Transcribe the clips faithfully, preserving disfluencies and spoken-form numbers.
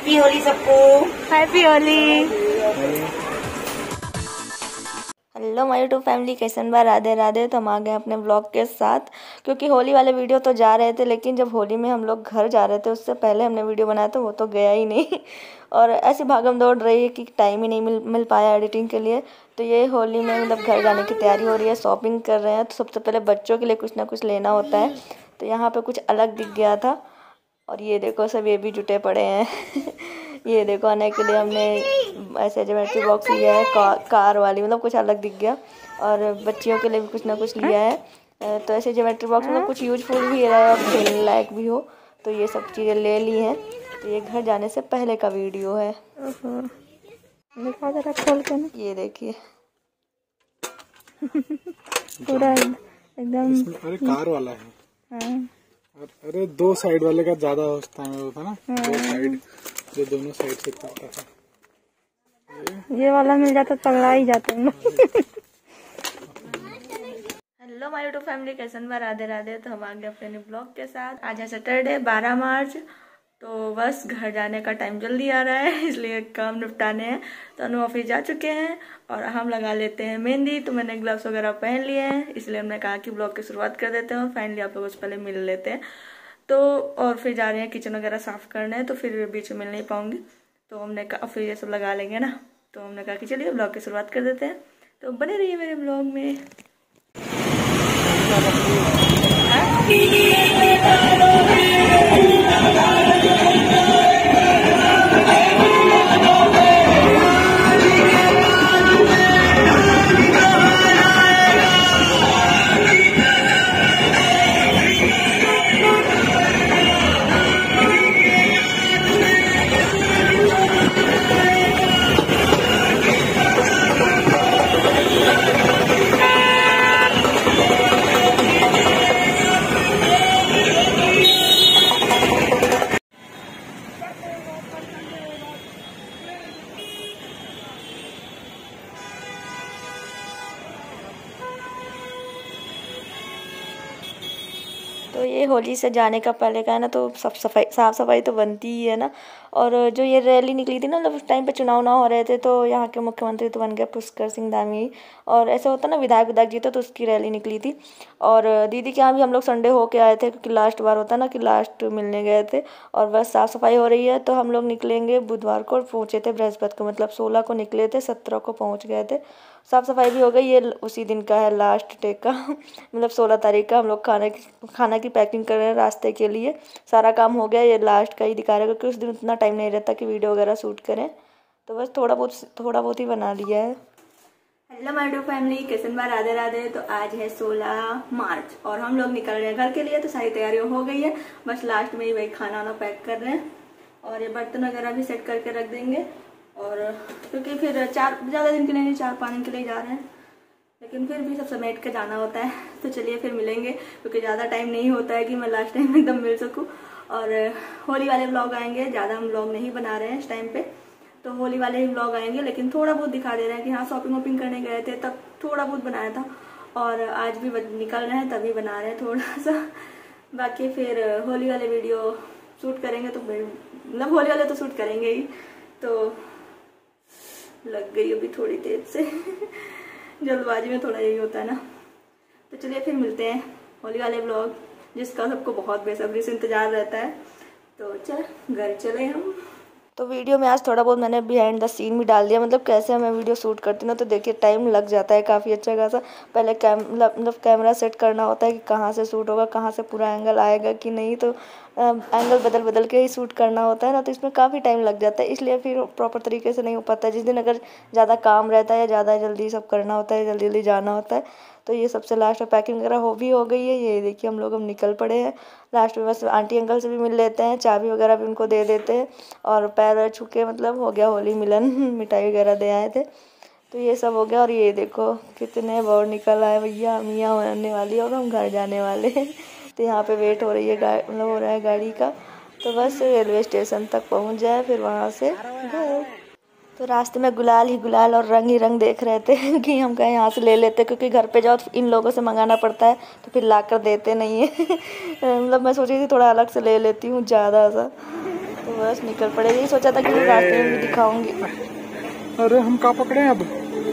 Happy Holi सबको। Happy Holi. Hello my YouTube family, कैसन बा? राधे राधे। तो हम आ गए अपने ब्लॉग के साथ, क्योंकि होली वाले वीडियो तो जा रहे थे, लेकिन जब होली में हम लोग घर जा रहे थे उससे पहले हमने वीडियो बनाया था, वो तो गया ही नहीं। और ऐसी भागम दौड़ रही है कि टाइम ही नहीं मिल मिल पाया एडिटिंग के लिए। तो ये होली में मतलब घर जाने की तैयारी हो रही है, शॉपिंग कर रहे हैं। तो सबसे पहले बच्चों के लिए कुछ ना कुछ लेना होता है, तो यहाँ पर कुछ अलग दिख गया था। और ये देखो सब ये भी जुटे पड़े हैं। ये देखो आने के लिए हमने ऐसे ज्योमेट्री बॉक्स लिया है, का, कार वाली, मतलब कुछ अलग दिख गया। और बच्चियों के लिए भी कुछ ना कुछ लिया है। तो ऐसे ज्योमेट्री बॉक्स में कुछ यूजफुल भी है और खेलने लायक भी हो, तो ये सब चीज़ें ले ली हैं। तो ये घर जाने से पहले का वीडियो है। दिखा जरा खोल के ना। ये देखिए पूरा एकदम। अरे कार वाला है। हाँ। अरे दो साइड वाले का ज्यादा होता है होता ना, दो साइड जो दोनों साइड से टूटता था। ये, ये वाला मिल जाता तगड़ा ही जाते हैं। हेलो माय यूट्यूब फैमिली, कैसन बा? राधे राधे। तो हम आ गए अपने ब्लॉग के साथ। आज है सैटरडे बारह मार्च। तो बस घर जाने का टाइम जल्दी आ रहा है, इसलिए काम निपटाने हैं। तो अनु ऑफिस जा चुके हैं और हम लगा लेते हैं मेहंदी। तो मैंने ग्लव्स वगैरह पहन लिए हैं, इसलिए हमने कहा कि ब्लॉग की शुरुआत कर देते हैं। फाइनली आप लोगों से पहले मिल लेते हैं। तो और फिर जा रहे हैं किचन वगैरह साफ करने, तो फिर बीच में मिल नहीं पाऊंगी। तो हमने कहा फिर ये सब लगा लेंगे ना, तो हमने कहा कि चलिए ब्लॉग की शुरुआत कर देते हैं। तो बने रहिए मेरे ब्लॉग में। तो ये होली से जाने का पहले का है ना, तो सब सफाई साफ़ सफाई तो बनती ही है ना। और जो ये रैली निकली थी ना, मतलब उस टाइम पे चुनाव ना हो रहे थे, तो यहाँ के मुख्यमंत्री तो बन गए पुष्कर सिंह धामी। और ऐसा होता ना, विधायक विधायक जीते तो उसकी रैली निकली थी। और दीदी के यहाँ भी हम लोग संडे होके आए थे, क्योंकि लास्ट बार होता ना कि लास्ट मिलने गए थे। और बस साफ़ सफाई हो रही है, तो हम लोग निकलेंगे बुधवार को, पहुँचे थे बृहस्पति को, मतलब सोलह को निकले थे, सत्रह को पहुँच गए थे। साफ़ सफाई भी हो गई, ये उसी दिन का है लास्ट डे का। मतलब सोलह तारीख का हम लोग खाने की खाना की पैकिंग कर रहे हैं रास्ते के लिए। सारा काम हो गया, ये लास्ट का ही दिखा रहा है, क्योंकि उस दिन उतना टाइम नहीं रहता कि वीडियो वगैरह शूट करें। तो बस थोड़ा बहुत थोड़ा बहुत ही बना लिया है। हेलो माय यूट्यूब फैमिली, कैसन बा? राधे राधे। तो आज है सोलह मार्च और हम लोग निकल रहे हैं घर के लिए। तो सारी तैयारियाँ हो गई है, बस लास्ट में ही वही खाना वाना पैक कर रहे हैं। और ये बर्तन वगैरह भी सेट करके रख देंगे। और क्योंकि फिर चार ज़्यादा दिन के लिए नहीं, चार पाँच दिन के लिए जा रहे हैं, लेकिन फिर भी सब समेट के जाना होता है। तो चलिए फिर मिलेंगे, क्योंकि ज़्यादा टाइम नहीं होता है कि मैं लास्ट टाइम एकदम मिल सकूँ। और होली वाले ब्लॉग आएंगे, ज़्यादा हम ब्लॉग नहीं बना रहे हैं इस टाइम पे। तो होली वाले ही ब्लॉग आएंगे, लेकिन थोड़ा बहुत दिखा दे रहे हैं कि हाँ शॉपिंग वॉपिंग करने गए थे, तब थोड़ा बहुत बनाया था। और आज भी निकल रहे हैं तभी बना रहे हैं थोड़ा सा। बाकी फिर होली वाले वीडियो शूट करेंगे, तो मतलब होली वाले तो शूट करेंगे ही। तो लग गई अभी थोड़ी देर से। जल्दबाजी में थोड़ा यही होता है ना। तो चलिए फिर मिलते हैं होली वाले ब्लॉग, जिसका सबको बहुत बेसब्री से इंतजार रहता है। तो चल घर चले हम। तो वीडियो में आज थोड़ा बहुत मैंने बिहाइंड द सीन भी डाल दिया, मतलब कैसे मैं वीडियो शूट करती हूँ ना। तो देखिए टाइम लग जाता है काफ़ी अच्छा खासा। पहले कैम मतलब कैमरा सेट करना होता है कि कहाँ से शूट होगा, कहाँ से पूरा एंगल आएगा कि नहीं। तो एंगल बदल बदल के ही शूट करना होता है ना, तो इसमें काफ़ी टाइम लग जाता है, इसलिए फिर प्रॉपर तरीके से नहीं हो पाता है। जिस दिन अगर ज़्यादा काम रहता है या ज़्यादा जल्दी सब करना होता है, जल्दी जल्दी जाना होता है। तो ये सबसे लास्ट में पैकिंग वगैरह हो भी हो गई है। ये देखिए हम लोग अब निकल पड़े हैं। लास्ट में बस आंटी अंकल से भी मिल लेते हैं, चाबी वगैरह भी उनको दे देते हैं। और पैर छू के मतलब हो गया होली मिलन। मिठाई वगैरह दे आए थे, तो ये सब हो गया। और ये देखो कितने बोर्ड निकल आए, भैया मियाँ होने वाली है और हम घर जाने वाले हैं। तो यहाँ पे वेट हो रही है, गाड़ी मतलब हो रहा है गाड़ी का। तो बस रेलवे स्टेशन तक पहुँच जाए, फिर वहाँ से घर। तो रास्ते में गुलाल ही गुलाल और रंग ही रंग देख रहे थे कि हम कहीं यहाँ से ले लेते, क्योंकि घर पे जाओ तो इन लोगों से मंगाना पड़ता है, तो फिर ला कर देते नहीं है। मतलब मैं सोच रही थी थोड़ा अलग से ले लेती हूँ ज़्यादा सा। तो बस निकल पड़े। यही सोचा था कि मैं रास्ते में भी दिखाऊंगी। अरे हम कहाँ पकड़े अब?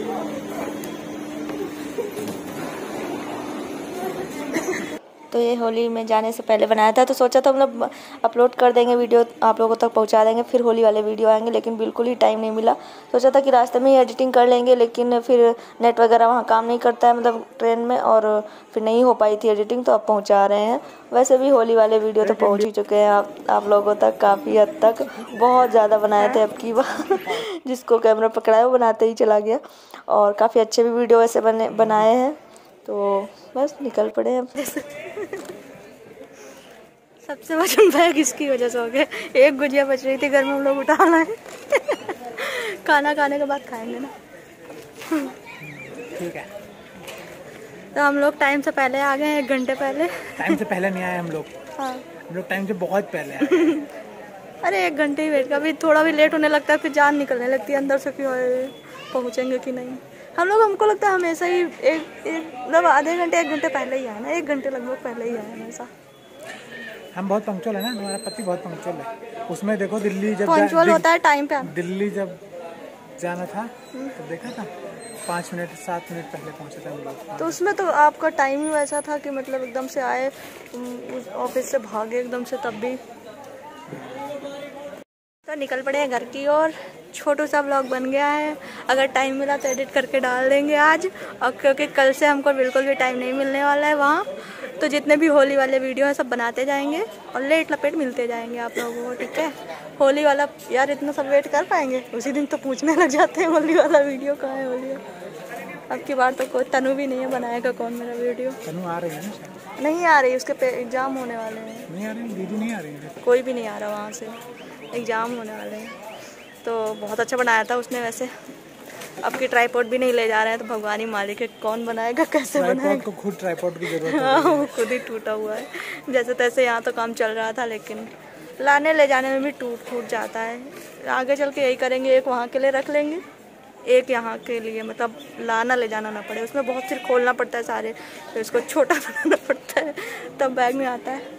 तो ये होली में जाने से पहले बनाया था, तो सोचा था हम लोग अपलोड कर देंगे वीडियो, आप लोगों तक पहुंचा देंगे, फिर होली वाले वीडियो आएंगे, लेकिन बिल्कुल ही टाइम नहीं मिला। सोचा था कि रास्ते में ही एडिटिंग कर लेंगे, लेकिन फिर नेट वगैरह वहाँ काम नहीं करता है, मतलब ट्रेन में, और फिर नहीं हो पाई थी एडिटिंग, तो अब पहुँचा रहे हैं। वैसे भी होली वाले वीडियो तो पहुँच ही चुके हैं आप आप लोगों तक काफ़ी हद तक। बहुत ज़्यादा बनाए थे अब की बार जिसको कैमरा पकड़ाया वो बनाते ही चला गया, और काफ़ी अच्छे भी वीडियो वैसे बने बनाए हैं। तो बस निकल पड़े हैं। सबसे वजन बैग इसकी वजह से हो गया। एक गुजिया बच रही थी घर में, हम लोग उठा लाए खाना खाने के बाद खाएंगे ना। ठीक है, तो हम लोग टाइम से पहले आ गए, एक घंटे पहले। टाइम से पहले नहीं आए हम लोग। हाँ, हम लोग टाइम से बहुत पहले आए। अरे एक घंटे ही वेट का, अभी थोड़ा भी लेट होने लगता है, फिर जान निकलने लगती है अंदर से कि पहुँचेंगे कि नहीं। हम लोग, हमको लगता है हमेशा ही एक एक मतलब आधे घंटे एक घंटे पहले ही आए ना, एक घंटे लगभग पहले ही आए हमेशा। हम बहुत पंक्चुअल है ना, हमारा पति बहुत पंक्चुअल है। उसमें देखो दिल्ली जब पंक्चुअल होता है टाइम पे। दिल्ली जब जाना था तो देखा था पाँच मिनट सात मिनट पहले पहुंचे थे हम लोग। तो उसमें तो आपका टाइम ही वैसा था कि मतलब एकदम से आए, ऑफिस से भागे एकदम से, तब भी तो निकल पड़े हैं घर की ओर। छोटू सा व्लॉग बन गया है, अगर टाइम मिला तो एडिट करके डाल देंगे आज, और क्योंकि कल से हमको बिल्कुल भी टाइम नहीं मिलने वाला है वहाँ, तो जितने भी होली वाले वीडियो हैं सब बनाते जाएंगे और लेट लपेट मिलते जाएंगे आप लोगों को, ठीक है। होली वाला यार इतना सब वेट कर पाएंगे? उसी दिन तो पूछने लग जाते हैं होली वाला वीडियो कहाँ है, होली। अब की बार तो कोई तनु भी नहीं है, बनाएगा कौन मेरा वीडियो? तनु आ रही है ना? नहीं आ रही, उसके एग्जाम होने वाले हैं। नहीं आ रही, दीदी नहीं आ रही है, कोई भी नहीं आ रहा वहाँ से, एग्ज़ाम होने वाले हैं। तो बहुत अच्छा बनाया था उसने वैसे। अब की ट्राईपॉड भी नहीं ले जा रहे हैं, तो भगवान ही मालिक है कौन बनाएगा, कैसे बनाएगा। को खुद ट्राईपॉड की जरूरत है। हाँ, वो खुद ही टूटा हुआ है। जैसे तैसे यहाँ तो काम चल रहा था, लेकिन लाने ले जाने में भी टूट फूट जाता है। आगे चल के यही करेंगे, एक वहाँ के लिए रख लेंगे, एक यहाँ के लिए, मतलब लाना ले जाना ना पड़े। उसमें बहुत सिर खोलना पड़ता है सारे, तो इसको छोटा बनाना पड़ता है, तब बैग में आता है।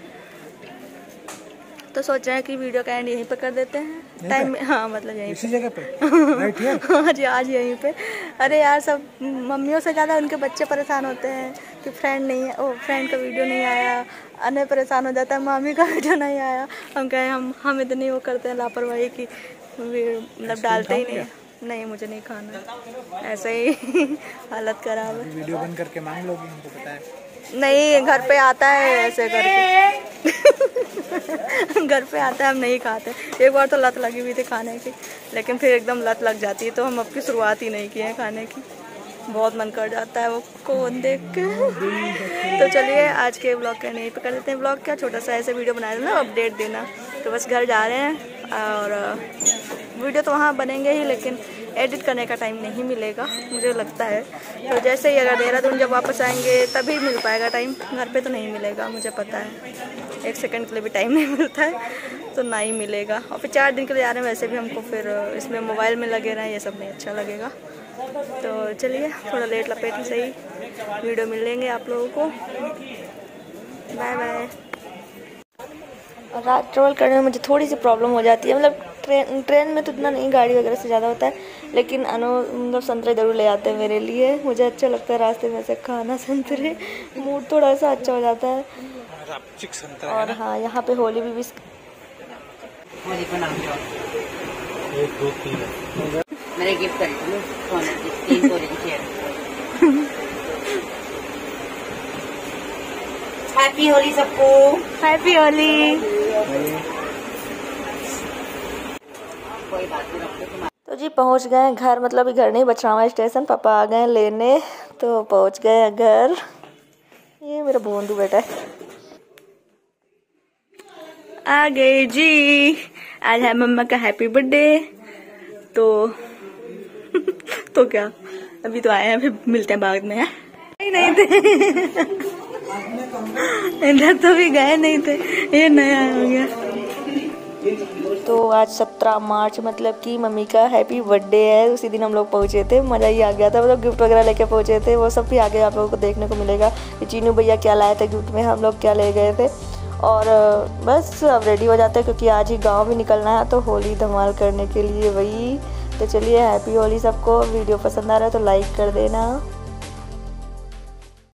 तो सोच रहे हैं कि वीडियो का एंड यहीं पे कर देते हैं टाइम में। हाँ, मतलब यहीं इसी जगह पे राइट है। आज आज यहीं पे। अरे यार, सब मम्मियों से ज़्यादा उनके बच्चे परेशान होते हैं कि फ्रेंड नहीं है, ओ फ्रेंड का वीडियो नहीं आया। अन्य परेशान हो जाता है, मामी का वीडियो नहीं आया। हम कहें हम हम इतनी वो करते हैं लापरवाही की, मतलब डालते ही नहीं। नहीं, मुझे नहीं खाना, ऐसे ही हालत खराब है। वीडियो बंद करके मांग लोगी, हमको पता है। नहीं, घर पे आता है ऐसे करके घर पे आता है, हम नहीं खाते। एक बार तो लत लगी हुई थी खाने की, लेकिन फिर एकदम लत लग जाती है, तो हम अब की शुरुआत ही नहीं की है खाने की। बहुत मन कर जाता है वो कौन देख के। तो चलिए आज के ब्लॉग का नहीं पे कर देते हैं। ब्लॉग क्या छोटा सा ऐसे वीडियो बनाया था ना, अपडेट देना। तो बस घर जा रहे हैं, और वीडियो तो वहाँ बनेंगे ही, लेकिन एडिट करने का टाइम नहीं मिलेगा मुझे लगता है। तो जैसे ही अगर देहरादून जब वापस आएंगे तभी मिल पाएगा टाइम, घर पे तो नहीं मिलेगा, मुझे पता है। एक सेकंड के लिए भी टाइम नहीं मिलता है, तो ना ही मिलेगा। और फिर चार दिन के लिए आ रहे हैं, वैसे भी हमको फिर इसमें मोबाइल में लगे रहें, ये सब नहीं अच्छा लगेगा। तो चलिए थोड़ा लेट लपेट ही सही वीडियो मिलेंगे आप लोगों को। Bye bye. रात ट्रैवल करने में मुझे थोड़ी सी प्रॉब्लम हो जाती है, मतलब ट्रेन ट्रेन में तो इतना नहीं, गाड़ी वगैरह से ज़्यादा होता है, लेकिन अनु मतलब संतरे ज़रूर ले आते हैं मेरे लिए। मुझे अच्छा लगता है रास्ते में से खाना संतरे, मूड थोड़ा सा अच्छा हो जाता है। और हाँ, यहाँ पे होली भी विश एक दो तीन मेरे गिफ्ट कर तीन सौ हैप्पी होली सबको, हैप्पी होली। कोई बात नहीं। तो जी पहुँच गए हैं घर, मतलब घर नहीं, बछरावा स्टेशन। पापा आ गए लेने, तो पहुँच गए हैं घर। ये मेरा भोंदू बेटा है, आ गए जी। आज है मम्मा का हैप्पी बर्थडे। तो तो क्या, अभी तो आए हैं, फिर मिलते हैं बाद में। नहीं नहीं थे इधर तो भी गए नहीं थे, ये नया हो गया। तो आज सत्रह मार्च, मतलब कि मम्मी का हैप्पी बर्थडे है। उसी दिन हम लोग पहुँचे थे, मज़ा ही आ गया था। मतलब गिफ्ट वगैरह लेके पहुँचे थे, वो सब भी आगे आप लोगों को देखने को मिलेगा कि चीनू भैया क्या लाए थे गिफ्ट में, हम लोग क्या ले गए थे। और बस अब रेडी हो जाते हैं क्योंकि आज ही गांव भी निकलना है, तो होली धमाल करने के लिए वही। तो चलिए हैप्पी होली सबको। वीडियो पसंद आ रहा है तो लाइक कर देना।